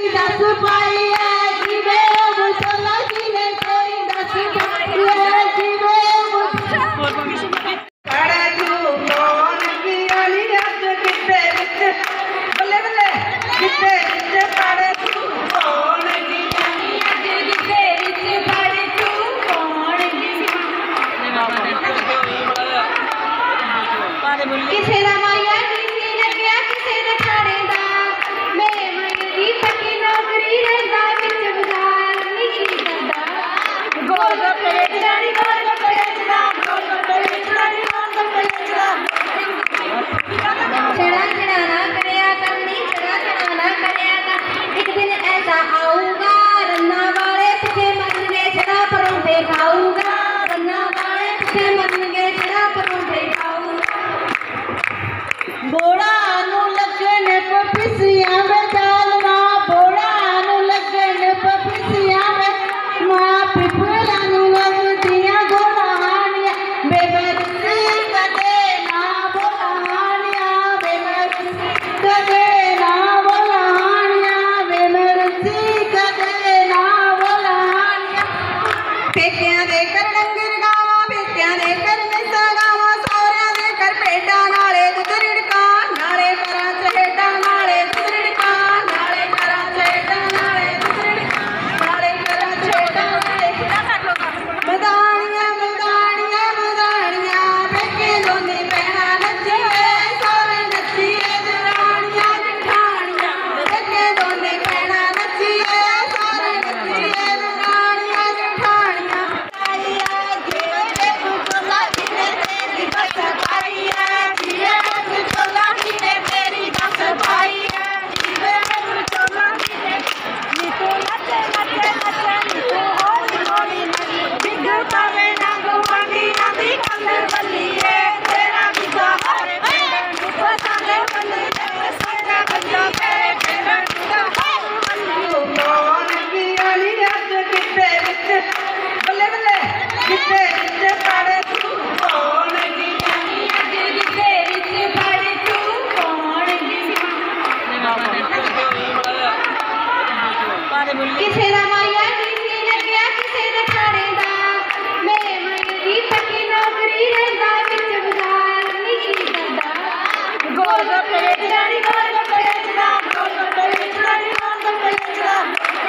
दस पाई है जिवे मुसला जिने कोई दस पाई है जिवे कड़े तू कौन की अली अज किते विच बल्ले बल्ले किते विच कड़े तू कौन की अली अज किते विच कड़े तू कौन की किसे दा माया किसी ने क्या किसे ने ठाणे दा मेरे मन दी पक्की नौकरी रहंदा विच बाजार नहीं करदा गोल गप्पे चढ़ी गोल गप्पे चढ़ा गोल गप्पे चढ़ी गोल गप्पे चढ़ा चढ़ा चढ़ा ना करया करनी चढ़ा चढ़ा ना करया कर एक दिन ऐसा आऊगा रन्ना वाले पीछे मरने चढ़ा परोंठे खाऊंगा रन्ना वाले पीछे मरने चढ़ा परोंठे खाऊंगा बोड़ा नु लगने पपिसिया में डालना बोड़ा नु लगने पपिसिया में माँ पिपला नु लगदियां गोलानिया बेबसी कदे ना बोलानिया बेबसी कदे ना बोलानिया बेबसी कदे ना बोलानिया पेकियां दे कर डंगर गावां पेकियां दे कर मिसा गावां सौरियां दे कर पेटा नाले गुजरिड़का नाले करा चहेटा नाले गुजरिड़का नाले करा चहेटा नाले गुजरिड़का नाले करा चहेटा नाले मदानियां मदानियां मदानियां पेके दोनी भैणा नच्चिए सारे नच्चिए दरानियां जठानियां पेके दोनी भैणा नच्चिए सारे नच्चिए दरानियां जठानियां आई है जिवे मुसला जिने तेरी दस पाई है जिवे मुसला जिने तेरी दस पाई है जिवे मुसला जिने नी तू नचे नचे नचे नी तू होली होली नचे बिग पावे ना गुआंढी आंदी कंदर बल्लीए तेरा बिगा हरे पिंड पसाले बल्लीए साडा बंदा तेरे पिंड बिगा हरे बल्ली कौन की अली अज किते विच बल्ले बल्ले किते विच कड़े तू कौन की अली अज किते विच कड़े तू कौन की किसे दा माया किसी ने क्या किसे ने ठाणे दा मेरे मन दी पक्की नौकरी रहंदा विच बाजार नहीं करदा गोल गप्पे चढ़ी गोल गप्पे चढ़ा गोल गप्पे चढ़ी गोल गप्पे चढ़ा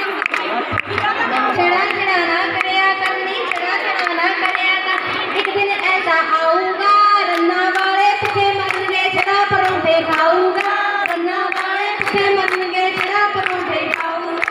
चढ़ा चढ़ा ना करया करनी चढ़ा चढ़ा ना करया कर एक दिन ऐसा आऊगा रन्ना वाले पीछे मरने चढ़ा परोंठे खाऊंगा रन्ना वाले पीछे मरने चढ़ा परोंठे खाऊंगा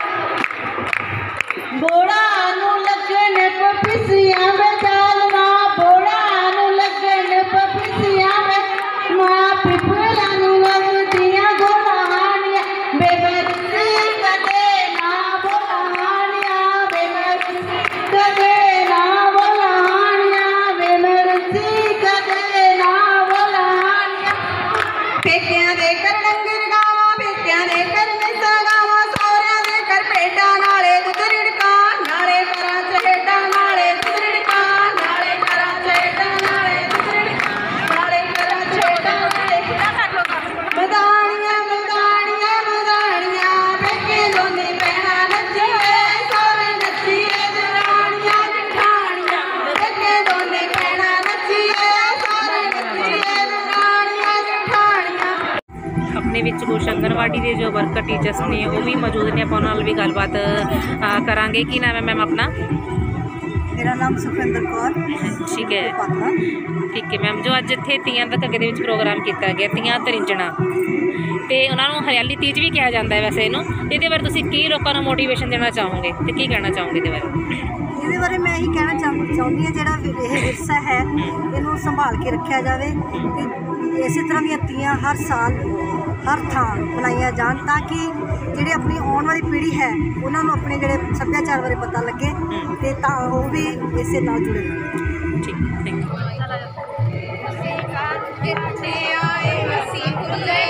बोड़ा नु लगने पपिसिया में डालना बोड़ा नु लगने पपिसिया में माँ पिपला नु लगदियां गोलानिया बेबसी कदे ना बोलानिया बेबसी कदे ना बोलानिया बेबसी कदे ना बोलानिया पेकियां दे कर डंगर गावां पेकियां दे कर मिसा गावां सौरियां दे कर पेटा नाले गुजरिड़का नाले करा चहेटा नाले गुजरिड़का नाले करा चहेटा नाले गुजरिड़का नाले करा चहेटा नाले मदानियां मदानियां मदानियां पेके दोनी भैणा नच्चिए सारे नच्चिए दरानियां जठानियां पेके दोनी भैणा नच्चिए सारे नच्चिए दरानियां जठानियां अपने विच कुछ आंगनवाड़ी के जो वर्कर टीचर्स ने वो भी मौजूद ने, आप उन्हां नाल भी गलबात करांगे। की नाम है मैम अपना? मेरा नाम सुखविंदर कौर। ठीक है ठीक है मैम, जो अज इत्थे तीयां दा घग्गे दे विच प्रोग्राम किया गया तीयां तरिंजणा ते उन्होंने हरियाली तीज भी कहा जाता है वैसे इनू, ये बारे तुसीं की लोगों को मोटिवेशन देना चाहोगे तो की कहना चाहोगे ये बारे? ये बारे मैं यही कहना चाहती हूँ जोड़ा यह विरसा है इनू संभाल के रखा जाए तो इस तरह दी तीयां हर साल हर थां बनाई जान ताकि जिहड़ी अपनी आने वाली पीढ़ी है उन्होंने अपने जोड़े सभ्याचार बारे पता लगे तो वो भी इस नाल जुड़े। ठीक थैंक यू।